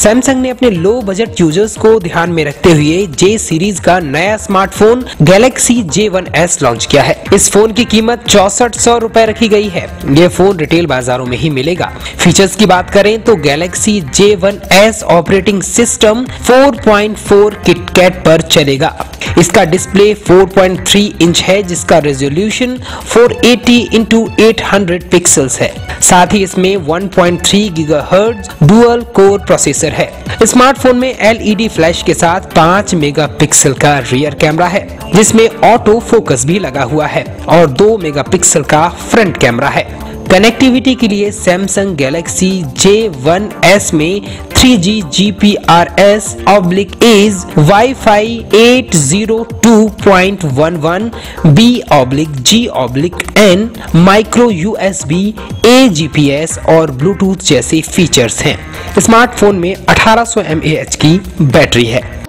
Samsung ने अपने low budget users को ध्यान में रखते हुए J सीरीज का नया स्मार्टफोन Galaxy J1s लॉन्च किया है। इस फोन की कीमत 6400 रुपए रखी गई है। ये फोन रिटेल बाजारों में ही मिलेगा। फीचर्स की बात करें तो Galaxy J1s operating system 4.4 KitKat पर चलेगा। इसका डिस्प्ले 4.3 इंच है, जिसका रेजोल्यूशन 480x800 पिक्सल्स है। साथ ही इसमें 1.3 गीगाहर्ट्ज डुअल कोर प्रोसेसर है। स्मार्टफोन में LED फ्लैश के साथ 5 मेगापिक्सल का रियर कैमरा है, जिसमें ऑटो फोकस भी लगा हुआ है और 2 मेगापिक्सल का फ्रंट कैमरा है। कनेक्टिविटी के लिए सैमसंग Galaxy J1s में 3G GPRS/A's Wi-Fi 802.11 B/G/N micro USB A GPS और ब्लूटूथ जैसे फीचर्स हैं। स्मार्टफोन में 1800 mAh की बैटरी है।